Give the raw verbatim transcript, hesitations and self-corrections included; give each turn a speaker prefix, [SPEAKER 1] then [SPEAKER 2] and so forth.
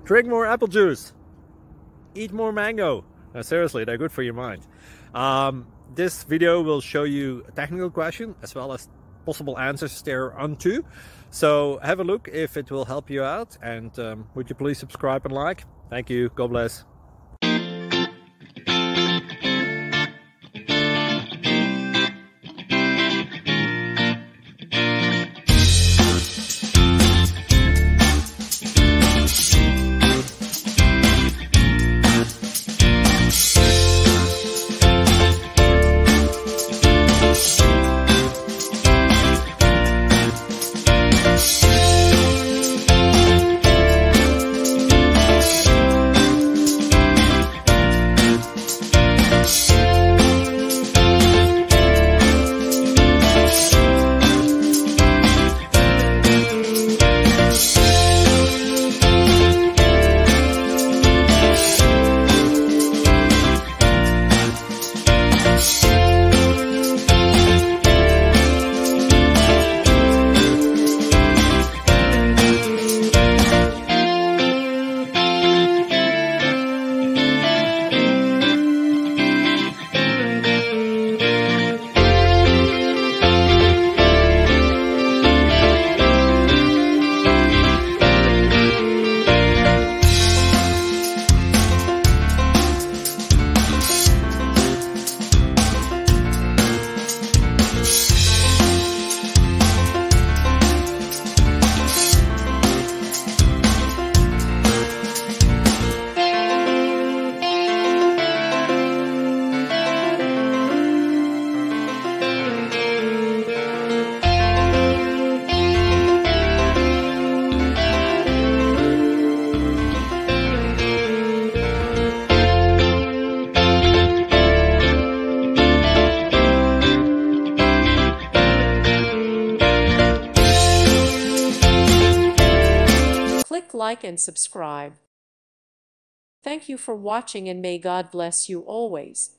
[SPEAKER 1] Drink more apple juice. Eat more mango. No, seriously, they're good for your mind. Um, this video will show you a technical question as well as possible answers thereunto. So have a look if it will help you out, and um, would you please subscribe and like? Thank you. God bless.
[SPEAKER 2] Click like and subscribe. Thank you for watching, and may God bless you always.